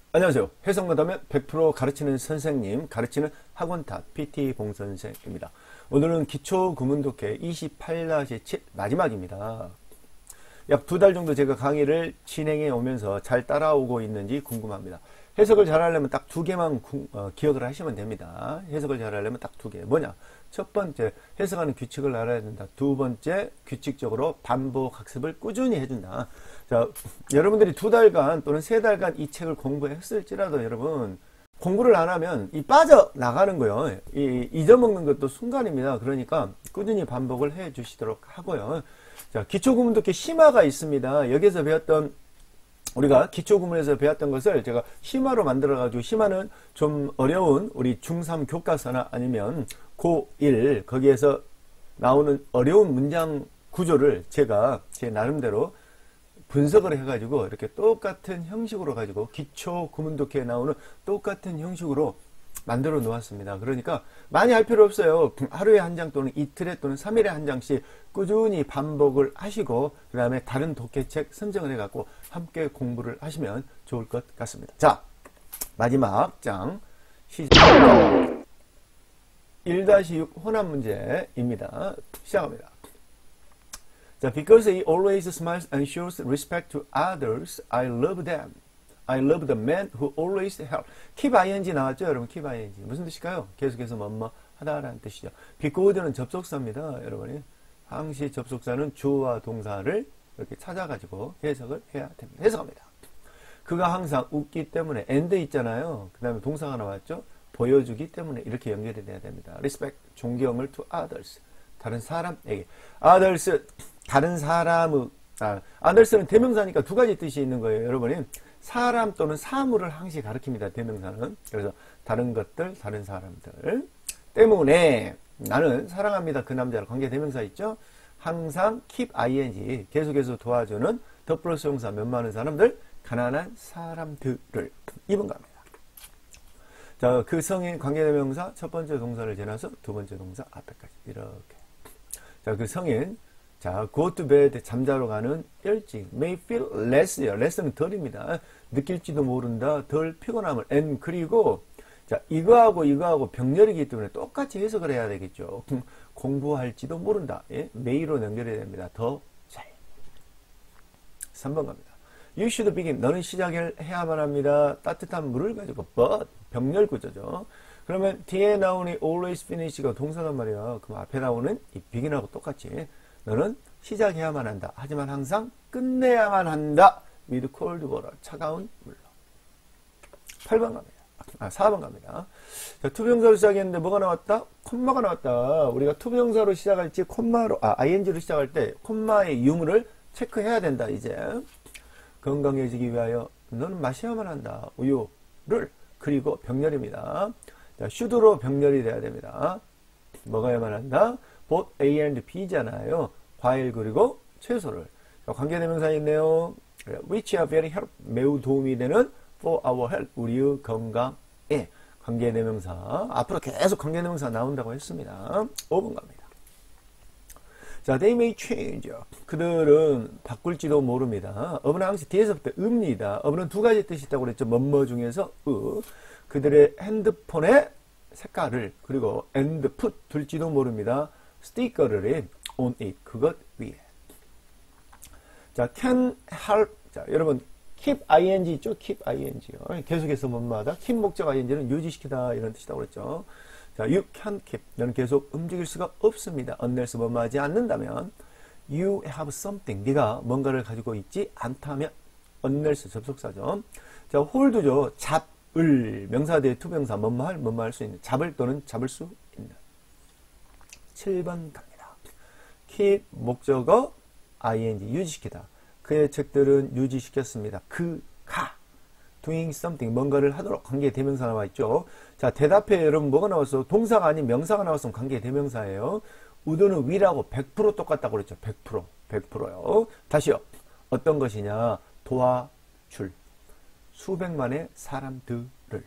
안녕하세요. 해석마다면 100% 가르치는 선생님, 가르치는 학원탑 PT 봉선생입니다. 오늘은 기초구문독해 28-7 마지막입니다. 약 2달 정도 제가 강의를 진행해 오면서 잘 따라오고 있는지 궁금합니다. 해석을 잘하려면 딱 2개만 기억을 하시면 됩니다. 해석을 잘하려면 딱 2개. 뭐냐? 첫 번째, 해석하는 규칙을 알아야 된다. 두 번째, 규칙적으로 반복 학습을 꾸준히 해준다. 자, 여러분들이 2달간 또는 3달간 이 책을 공부했을지라도 여러분, 공부를 안 하면 빠져나가는 거예요. 잊어먹는 것도 순간입니다. 그러니까 꾸준히 반복을 해 주시도록 하고요. 자, 기초구문독해 심화가 있습니다. 여기서 배웠던 우리가 기초구문에서 배웠던 것을 제가 심화로 만들어가지고, 심화는 좀 어려운 우리 중3 교과서나 아니면 고1 거기에서 나오는 어려운 문장 구조를 제가 제 나름대로 분석을 해가지고 이렇게 똑같은 형식으로 가지고 기초구문독해에 나오는 똑같은 형식으로 만들어 놓았습니다. 그러니까 많이 할 필요 없어요. 하루에 한 장 또는 이틀에 또는 3일에 한 장씩 꾸준히 반복을 하시고 그 다음에 다른 독해책 선정을 해갖고 함께 공부를 하시면 좋을 것 같습니다. 자, 마지막 장 시작. 1-6 혼합 문제입니다. 시작합니다. 자, because he always smiles and shows respect to others, I love them. I love the man who always help. keep ing 나왔죠, 여러분? keep ing 무슨 뜻일까요? 계속해서 뭐뭐 하다라는 뜻이죠. because는 접속사입니다, 여러분이. 항시 접속사는 주어와 동사를 이렇게 찾아가지고 해석을 해야 됩니다. 해석합니다. 그가 항상 웃기 때문에 and 있잖아요. 그 다음에 동사가 나왔죠. 보여주기 때문에 이렇게 연결이 돼야 됩니다. respect, 존경을 to others, 다른 사람에게. others, 다른 사람의, others는 대명사니까 두 가지 뜻이 있는 거예요, 여러분이. 사람 또는 사물을 항시 가리킵니다, 대명사는. 그래서 다른 것들, 다른 사람들 때문에 나는 사랑합니다, 그 남자를. 관계 대명사 있죠. 항상 keep ing, 계속해서 도와주는 더 플러스 용사 몇 많은 사람들, 가난한 사람들을. 2번 갑니다. 자, 그 성인 관계대명사 첫 번째 동사를 지나서 두 번째 동사 앞에까지 이렇게. 자, 그 성인, 자, go to bed, 잠자러 가는 일찍, may feel less요. less는 덜입니다. 느낄지도 모른다, 덜 피곤함을. and 그리고 자, 이거하고 병렬이기 때문에 똑같이 해석을 해야 되겠죠. 공부할지도 모른다. 예? may로 연결해야 됩니다. 더 잘. 3번 갑니다. You should begin. 너는 시작을 해야만 합니다. 따뜻한 물을 가지고 but 병렬 구조죠. 그러면 뒤에 나오는 always finish가 동사단 말이야. 그럼 앞에 나오는 이 begin하고 똑같이 너는 시작해야만 한다. 하지만 항상 끝내야만 한다. with cold water. 차가운 물로. 8번 갑니다. 4번 갑니다. 자, 투부정사로 시작했는데 뭐가 나왔다? 콤마가 나왔다. 우리가 투부정사로 시작할지 콤마로, ing로 시작할 때 콤마의 유무를 체크해야 된다, 이제. 건강해지기 위하여 너는 마셔야만 한다. 우유를. 그리고 병렬입니다. 자, should로 병렬이 돼야 됩니다. 먹어야만 한다. both A and B잖아요. 과일 그리고 채소를. 자, 관계대명사 있네요. which are very help. 매우 도움이 되는 for our health. 우리의 건강에. 관계대명사. 앞으로 계속 관계대명사 나온다고 했습니다. 5번 갑니다. 자, they may change. 그들은 바꿀지도 모릅니다. 어브는 항상 뒤에서부터 읍니다. 어브는 두 가지 뜻이 있다고 그랬죠. 뭐뭐 중에서 그들의 핸드폰의 색깔을 그리고 and put 둘지도 모릅니다. 스티커를 on it 그것 위에. 자, can help. 자, 여러분 keep ing 있죠? keep ing요. 계속해서 뭐마다 keep 목적 ing는 유지시키다 이런 뜻이라고 그랬죠. 자, you can't keep. 너는 계속 움직일 수가 없습니다. unless 뭐뭐 하지 않는다면. you have something. 네가 뭔가를 가지고 있지 않다면. unless 접속사죠. 자, hold죠. 잡을. 명사 대에 투명사. 뭐뭐 할 수 있는. 잡을 또는 잡을 수 있는. 7번 갑니다. keep 목적어 ing 유지시키다. 그의 책들은 유지시켰습니다. 그가 doing something 뭔가를 하도록 관계 대명사 나와 있죠. 자, 대답해 여러분 뭐가 나왔어? 동사가 아닌 명사가 나왔으면 관계 대명사예요. would는 위라고 100% 똑같다고 그랬죠. 100%요. 다시요. 어떤 것이냐? 도와줄 수백만의 사람들을.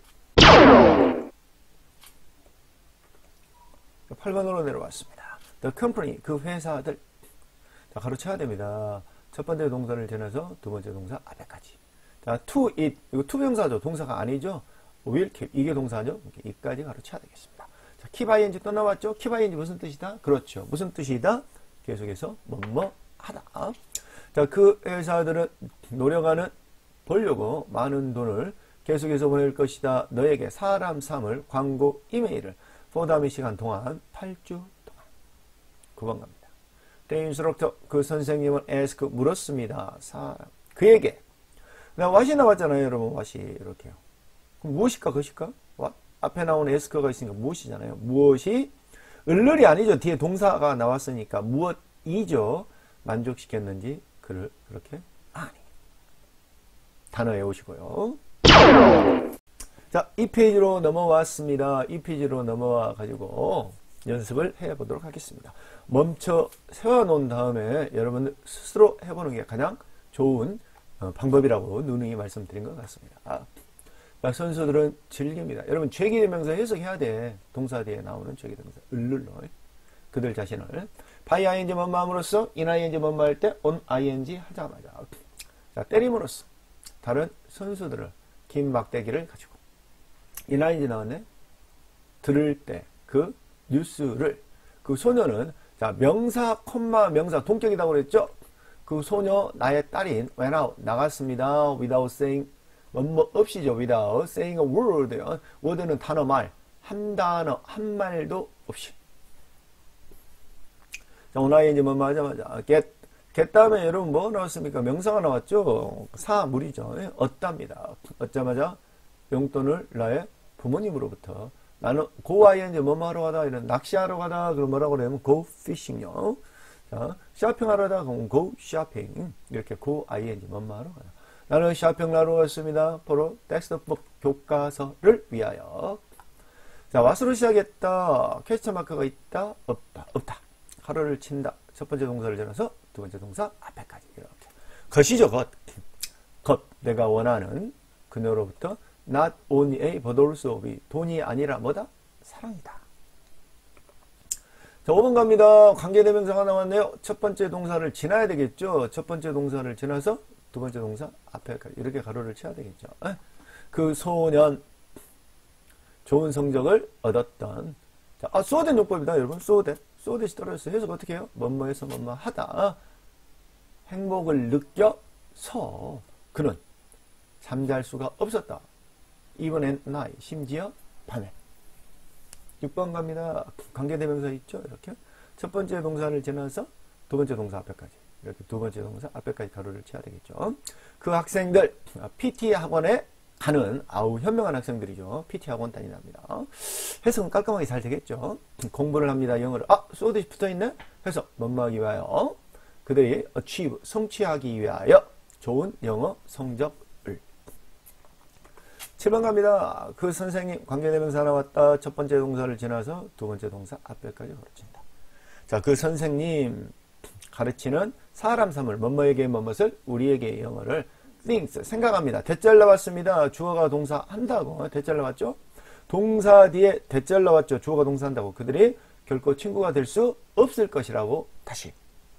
8번으로 내려왔습니다. The company 그 회사들. 자, 가로쳐야 됩니다. 첫 번째 동사를 지나서 두 번째 동사 앞에까지. 자, to it. 이거 투명사죠. 동사가 아니죠. will keep. 이게 동사죠. 이까지 가로쳐야 되겠습니다. 자, keep ing 또 나왔죠? keep ing 무슨 뜻이다? 그렇죠. 무슨 뜻이다? 계속해서 뭐뭐 하다. 자, 그 회사들은 노력하는 벌려고 많은 돈을 계속해서 보낼 것이다. 너에게 사람 3을 광고 이메일을 포담의 시간 동안 8주 동안. 9번 갑니다. The instructor 그 선생님은 ask 물었습니다. 사람 그에게 내가 what이 나왔잖아요, 여러분. what이 이렇게요. 그럼 무엇일까, 것일까? what? 앞에 나온 ask가 있으니까 무엇이잖아요. 무엇이 을을이 아니죠. 뒤에 동사가 나왔으니까 무엇이죠. 만족시켰는지 그를 그렇게 아니. 단어 외우시고요. 자, 이 페이지로 넘어왔습니다. 이 페이지로 넘어와 가지고 연습을 해보도록 하겠습니다. 멈춰 세워놓은 다음에 여러분들 스스로 해보는 게 가장 좋은 방법이라고 누누이 말씀드린 것 같습니다. 자, 선수들은 즐깁니다. 여러분 죄기대명사 해석해야 돼. 동사 뒤에 나오는 죄기대명사 을룰로 그들 자신을 by ing 뭔마음으로써 in ing 뭔마 할 때 on ing 하자마자 자, 때림으로써 다른 선수들을 긴 막대기를 가지고 in ing 나왔네. 들을 때 그 뉴스를 그 소녀는 자 명사 콤마 명사 동격이라고 그랬죠. 그 소녀 나의 딸인 went out 나갔습니다. without saying 뭐뭐 없이죠. without saying a word. word는 단어 말 한 단어 한 말도 없이. 자 오늘 이제 뭐뭐 하자마자 get 다음에 여러분 뭐 나왔습니까? 명사가 나왔죠. 사물이죠. 얻답니다. 얻자마자 용돈을 나의 부모님으로부터 나는 go ing 뭐뭐 하러 가다 이런 낚시하러 가다 그럼 뭐라고 그러냐면 go fishing요. 자, 쇼핑하러 가다 그럼 go shopping 이렇게 go ing 뭐뭐 하러 가다. 나는 쇼핑하러 갔습니다. 보러 텍스트북 교과서를 위하여. 자, what으로 시작했다. 퀘스천 마크가 있다. 없다. 없다. 하루를 친다. 첫 번째 동사를 지나서 두 번째 동사 앞에까지 이렇게. 것이죠. 것. 내가 원하는 그녀로부터 not only a but also of 돈이 아니라 뭐다? 사랑이다. 자, 5번 갑니다. 관계대명사가 나왔네요. 첫 번째 동사를 지나야 되겠죠. 첫 번째 동사를 지나서 두 번째 동사 앞에까지 이렇게 가로를 쳐야 되겠죠. 그 소년 좋은 성적을 얻었던 자, 소된 용법이다 여러분. 소댓이 떨어졌어요. 해석 어떻게 해요? 뭐뭐해서 뭐뭐 하다 행복을 느껴서 그는 잠잘 수가 없었다. even at night 심지어 밤에. 6번 갑니다. 관계대명사 있죠. 이렇게 첫 번째 동사를 지나서 두 번째 동사 앞에까지 이렇게 두 번째 동사 앞에까지 가로를 쳐야 되겠죠. 그 학생들 PT 학원에 가는 아우 현명한 학생들이죠. PT 학원 다니답니다. 해석은 깔끔하게 잘 되겠죠. 공부를 합니다. 영어를 소듯이 붙어있네. 해석 뭐뭐하기 위하여 그들이 achieve 성취하기 위하여 좋은 영어 성적을. 7번 갑니다. 그 선생님 관계대명사 나왔다. 첫 번째 동사를 지나서 두 번째 동사 앞에까지 가르친다. 자, 그 선생님 가르치는 사람 3을 뭐뭐에게 뭐뭇을 우리에게 영어를 things 생각합니다. 대절 나왔습니다. 주어가 동사 한다고 대절 나왔죠. 동사 뒤에 대절 나왔죠. 주어가 동사 한다고 그들이 결코 친구가 될 수 없을 것이라고 다시.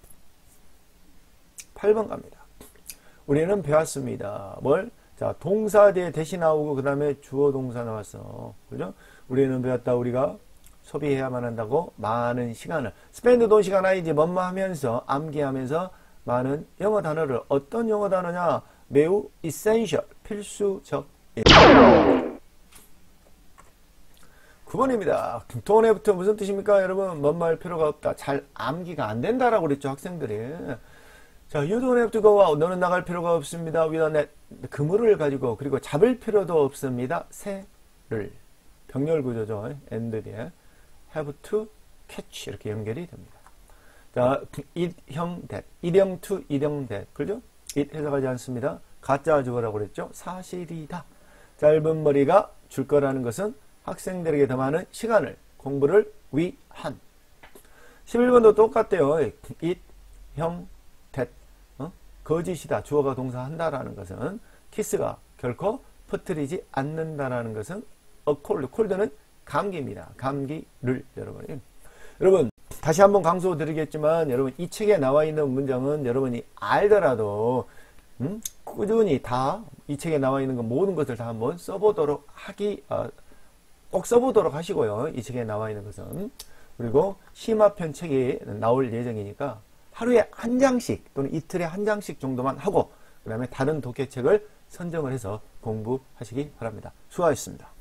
8번 갑니다. 우리는 배웠습니다. 뭘? 자, 동사 뒤에 대시 나오고 그 다음에 주어 동사 나왔어. 그죠? 우리는 배웠다. 우리가 소비해야만 한다고 많은 시간을 spend 돈 시간 아이지 뭐뭐 하면서 암기하면서 많은 영어 단어를 어떤 영어 단어냐? 매우 essential 필수적. 9번입니다. don't have부터 무슨 뜻입니까? 여러분 뭐뭐 할 필요가 없다. 잘 암기가 안 된다라고 그랬죠. 학생들이. 자, you don't have to go out. 너는 나갈 필요가 없습니다. without net. 그물을 가지고 그리고 잡을 필요도 없습니다. 새를. 병렬 구조죠. and 뒤에 have to catch 이렇게 연결이 됩니다. 자, it형 that. it형 to it형 that. 그죠? it 해석하지 않습니다. 가짜 주어라고 그랬죠. 사실이다. 짧은 머리가 줄 거라는 것은 학생들에게 더 많은 시간을 공부를 위한. 11번도 똑같대요. it형 that. 거짓이다. 주어가 동사 한다라는 것은 키스가 결코 퍼뜨리지 않는다라는 것은 콜드는 감기입니다. 감기를 여러분 다시 한번 강조 드리겠지만 여러분 이 책에 나와 있는 문장은 여러분이 알더라도 꾸준히 다 이 책에 나와 있는 그 모든 것을 다 한번 써보도록 꼭 써보도록 하시고요. 이 책에 나와 있는 것은. 그리고 심화편 책이 나올 예정이니까 하루에 한 장씩 또는 이틀에 한 장씩 정도만 하고 그 다음에 다른 독해책을 선정을 해서 공부하시기 바랍니다. 수고하셨습니다.